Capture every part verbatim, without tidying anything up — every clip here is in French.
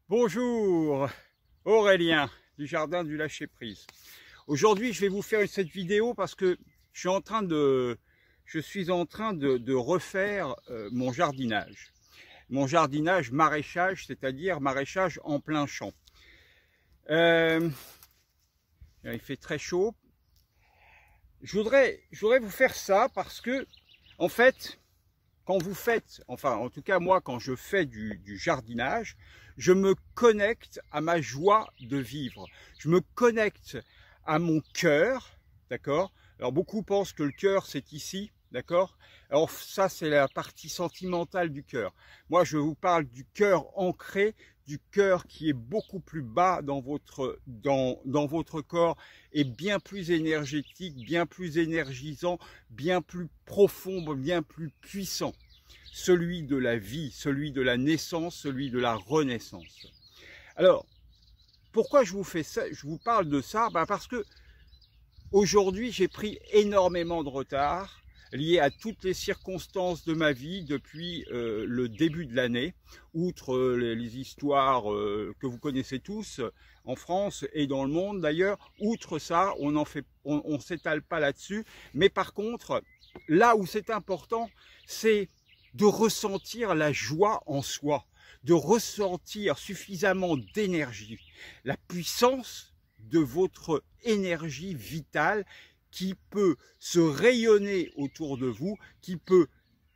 Bonjour, Aurélien du Jardin du Lâcher Prise. Aujourd'hui, je vais vous faire cette vidéo parce que je suis en train de, je suis en train de, de refaire euh, mon jardinage. Mon jardinage maraîchage, c'est-à-dire maraîchage en plein champ. Euh, il fait très chaud. Je voudrais, je voudrais vous faire ça parce que, en fait, quand vous faites, enfin en tout cas moi quand je fais du, du jardinage, je me connecte à ma joie de vivre. Je me connecte à mon cœur, d'accord? Alors beaucoup pensent que le cœur c'est ici, d'accord? Alors ça c'est la partie sentimentale du cœur. Moi je vous parle du cœur ancré, du cœur qui est beaucoup plus bas dans votre, dans, dans votre corps et bien plus énergétique, bien plus énergisant, bien plus profond, bien plus puissant. Celui de la vie, celui de la naissance, celui de la renaissance. Alors, pourquoi je vous fais ça, je vous parle de ça? Ben parce que aujourd'hui, j'ai pris énormément de retard lié à toutes les circonstances de ma vie depuis euh, le début de l'année, outre euh, les, les histoires euh, que vous connaissez tous en France et dans le monde d'ailleurs. Outre ça, on en fait, on, on s'étale pas là-dessus. Mais par contre, là où c'est important, c'est de ressentir la joie en soi, de ressentir suffisamment d'énergie, la puissance de votre énergie vitale qui peut se rayonner autour de vous, qui peut,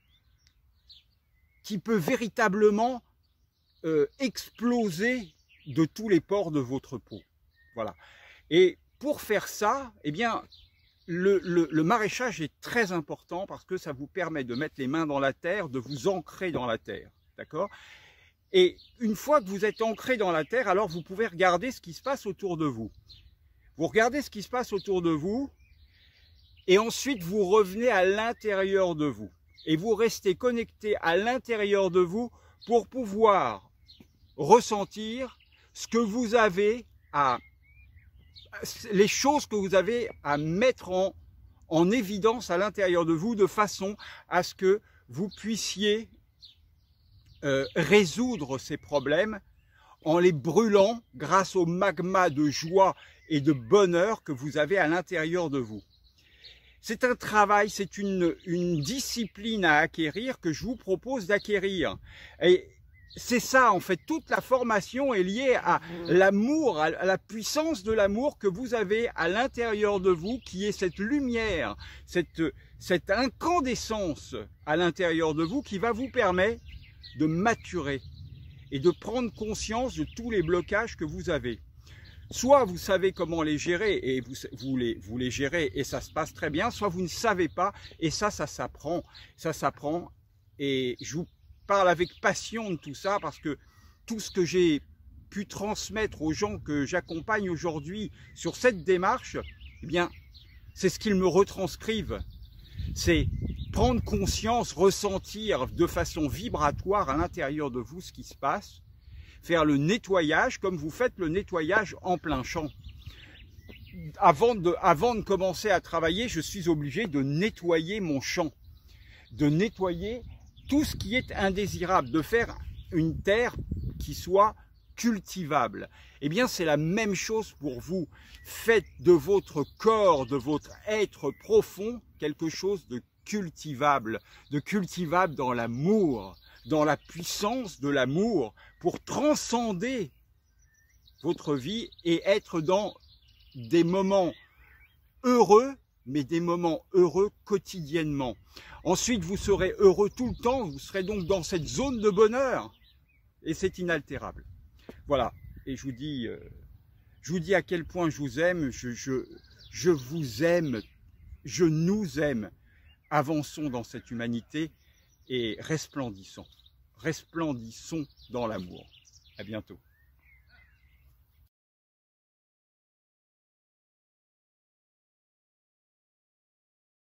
qui peut véritablement euh, exploser de tous les pores de votre peau. Voilà. Et pour faire ça, eh bien, Le, le, le maraîchage est très important parce que ça vous permet de mettre les mains dans la terre, de vous ancrer dans la terre, d'accord? Et une fois que vous êtes ancré dans la terre, alors vous pouvez regarder ce qui se passe autour de vous. Vous regardez ce qui se passe autour de vous et ensuite vous revenez à l'intérieur de vous. Et vous restez connecté à l'intérieur de vous pour pouvoir ressentir ce que vous avez à les choses que vous avez à mettre en, en évidence à l'intérieur de vous de façon à ce que vous puissiez euh, résoudre ces problèmes en les brûlant grâce au magma de joie et de bonheur que vous avez à l'intérieur de vous. C'est un travail, c'est une, une discipline à acquérir que je vous propose d'acquérir. Et c'est ça, en fait, toute la formation est liée à l'amour, à la puissance de l'amour que vous avez à l'intérieur de vous, qui est cette lumière, cette, cette incandescence à l'intérieur de vous qui va vous permettre de maturer et de prendre conscience de tous les blocages que vous avez. Soit vous savez comment les gérer et vous, vous, les, vous les gérez et ça se passe très bien, soit vous ne savez pas et ça, ça s'apprend. Ça s'apprend et je vous parle avec passion de tout ça parce que tout ce que j'ai pu transmettre aux gens que j'accompagne aujourd'hui sur cette démarche, eh bien, c'est ce qu'ils me retranscrivent. C'est prendre conscience, ressentir de façon vibratoire à l'intérieur de vous ce qui se passe, faire le nettoyage comme vous faites le nettoyage en plein champ. Avant de, avant de commencer à travailler, je suis obligé de nettoyer mon champ, de nettoyer tout ce qui est indésirable, de faire une terre qui soit cultivable. Eh bien, c'est la même chose pour vous. Faites de votre corps, de votre être profond, quelque chose de cultivable, de cultivable dans l'amour, dans la puissance de l'amour, pour transcender votre vie et être dans des moments heureux, mais des moments heureux quotidiennement. Ensuite, vous serez heureux tout le temps, vous serez donc dans cette zone de bonheur et c'est inaltérable. Voilà, et je vous dis, euh, je vous dis à quel point je vous aime, je, je, je vous aime, je nous aime. Avançons dans cette humanité et resplendissons, resplendissons dans l'amour. À bientôt.